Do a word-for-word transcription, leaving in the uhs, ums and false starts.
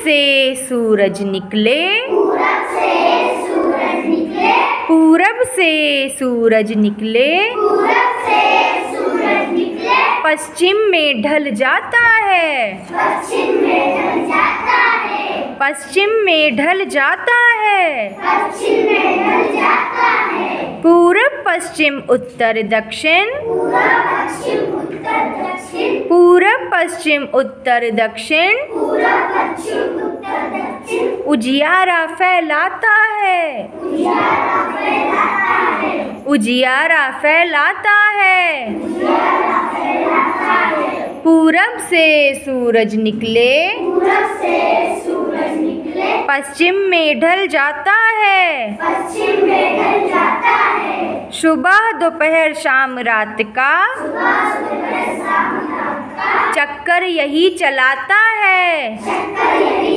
से सूरज निकले, पूरब से सूरज निकले, पूरब से सूरज निकले, पूरब से सूरज निकले, पश्चिम में ढल जाता है, पश्चिम में ढल जाता है, पश्चिम में ढल जाता है, पश्चिम में ढल जाता है, पूरब पश्चिम उत्तर दक्षिण, पूरब पश्चिम उत्तर दक्षिण, पूरब पश्चिम उत्तर दक्षिण, पूरब पश्चिम उत्तर दक्षिण, उजियारा फैलाता है, उजियारा फैलाता है, उजियारा फैलाता है, उजियारा फैलाता है, पूरब से सूरज निकले, पूरब से सूरज निकले, पश्चिम में ढल जाता है, पश्चिम में ढल जाता है, सुबह दोपहर शाम रात का सुबह दोपहर शाम रात का चक्कर यही चलाता है, चक्कर यही